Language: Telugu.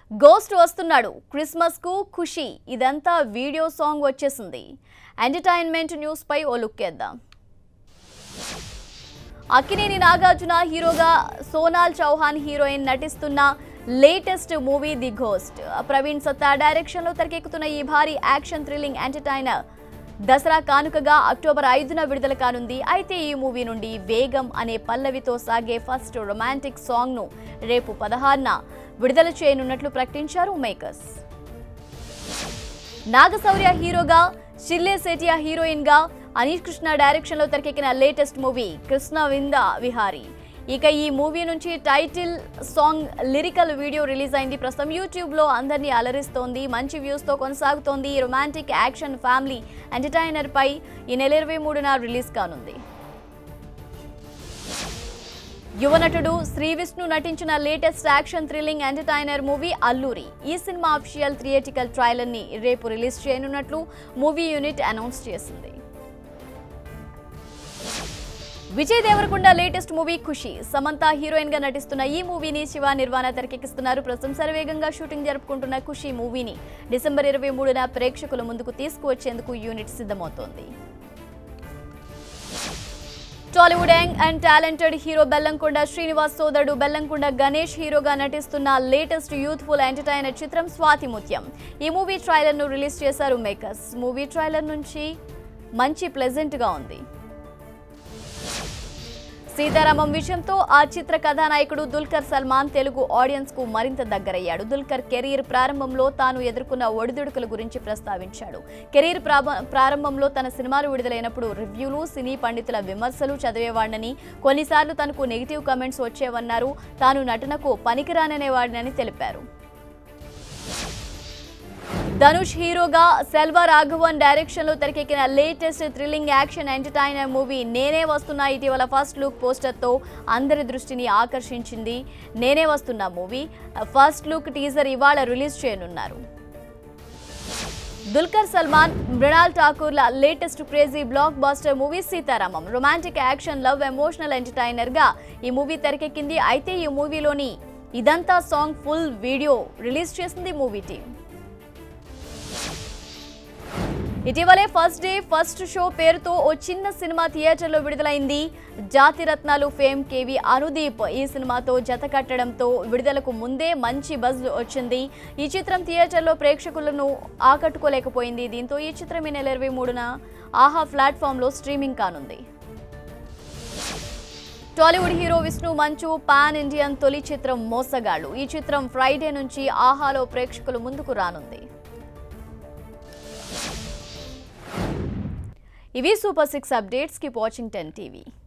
గోస్ట్ వస్తున్నాడు క్రిస్మస్ కు ఖుషి ఇదంతా వీడియో సాంగ్ వచ్చేసింది ఎంటర్‌టైన్‌మెంట్ న్యూస్ పై ఓ లుక్ చేద్దాం అక్కినేని నాగార్జున హీరోగా సోనాల్ చౌహాన్ హీరోయిన్ నటిస్తున్న latest movie the ghost Praveen Satta direction లో తెరకెక్కుతున్న ఈ భారీ యాక్షన్ థ్రిల్లింగ్ ఎంటర్‌టైనర్ దసరా కానుకగా అక్టోబర్ 5న విడుదల కానుంది అయితే ఈ మూవీ నుండి వేగం అనే పల్లవితో సాగే ఫస్ట్ రొమాంటిక్ సాంగ్ ను రేపు 16న విడుదల చేయనున్నట్లు ప్రకటించారు మేకర్స్ నాగశౌర్య హీరోగా షిల్లే సేటియా హీరోయిన్ గా అనిల్ కృష్ణ డైరెక్షన్ లో తెరకెక్కిన లేటెస్ట్ మూవీ కృష్ణ వింద విహారీ ఇక ఈ మూవీ నుంచి title song lyrical video release అయింది ప్రస్తుతం యూట్యూబ్ లో అందరినీ అలరిస్తోంది మంచి వ్యూస్ తో కొనసాగుతోంది రొమాంటిక్ యాక్షన్ ఫ్యామిలీ ఎంటర్‌టైనర్ పై ఈ నెల 23న రిలీజ్ కానుంది యువనటుడు శ్రీ విష్ణు నటించిన latest action thrilling entertainer movie Alluri ఈ సినిమా అఫీషియల్ థియేట్రికల్ ట్రైలర్ ని రేపు రిలీజ్ చేయనున్నట్లు మూవీ యూనిట్ అనౌన్స్ చేసింది Vijay Deverakonda latest movie Kushi Samantha heroine గా నటిస్తున్న ఈ మూవీని శివ నిర్వాణ తెరకెక్కిస్తున్నారు ప్రస్తుతం శరవేగంగా షూటింగ్ జరుపుకుంటున్న ఖుషి మూవీని డిసెంబర్ 23న ప్రేక్షకుల ముందుకు తీసుకువచ్చేందుకు యూనిట్ సిద్ధమవుతోంది Tollywood young and talented hero Bellamkonda Srinivas సోదరుడు బెల్లంకొండ గణేష్ హీరోగా నటిస్తున్న లేటెస్ట్ యూత్ఫుల్ ఎంటర్‌టైనర్ చిత్రం స్వాతి ముత్యం ఈ మూవీ ట్రైలర్ ను రిలీజ్ చేశారు మేకర్స్ మూవీ ట్రైలర్ నుంచి మంచి ప్లెజెంట్ గా ఉంది సీతారామం విషయంతో ఆ చిత్ర కథానాయకుడు దుల్కర్ సల్మాన్ తెలుగు ఆడియన్స్ కు మరింత దగ్గరయ్యాడు దుల్కర్ కెరీర్ ప్రారంభంలో తాను ఎదుర్కొన్న ఒడిదుడుకుల గురించి ప్రస్తావించాడు కెరీర్ ప్రారంభంలో తన సినిమాలు విడుదలైనప్పుడు రివ్యూలు సినీ పండితుల విమర్శలు చదివేవాడినని కొన్నిసార్లు తనకు నెగిటివ్ కామెంట్స్ వచ్చేవన్నారు తాను నటనకు పనికిరాననేవాడినని తెలిపారు ధనుష్ హీరోగా సెల్వా రాఘవన్ డైరెక్షన్ లో తెరకెక్కిన latest thrilling action entertainer movie Nene Vasthunna ఇటీవల ఫస్ట్ లుక్ పోస్టర్ తో అందరి దృష్టిని ఆకర్షించింది Nene Vasthunna movie first look teaser ఇవాళ రిలీజ్ చేయనున్నారు దుల్కర్ సల్మాన్ మృణాల్ ఠాకూర్ల latest crazy blockbuster movie Sita Ramam romantic action love emotional entertainer గా ఈ మూవీ తెరకెక్కింది అయితే ఈ మూవీలోని ఇదంతా సాంగ్ ఫుల్ వీడియో రిలీజ్ చేసింది మూవీ టీం ఇటీవలే ఫస్ట్ డే ఫస్ట్ షో పేరుతో ఓ చిన్న సినిమా థియేటర్లో విడుదలైంది జాతిరత్నాలు ఫేమ్ కేవి అనుదీప్ ఈ సినిమాతో జత కట్టడంతో విడుదలకు ముందే మంచి బజ్ వచ్చింది ఈ చిత్రం థియేటర్లో ప్రేక్షకులను ఆకట్టుకోలేకపోయింది దీంతో ఈ చిత్రం ఈ నెల 23న ఆహా ప్లాట్ఫామ్లో స్ట్రీమింగ్ కానుంది టాలీవుడ్ హీరో విష్ణు మంచు పాన్ ఇండియన్ తొలి చిత్రం మోసగాళ్ళు ఈ చిత్రం ఫ్రైడే నుంచి ఆహాలో ప్రేక్షకుల ముందుకు రానుంది ఇవి super 6 updates keep watching 10 TV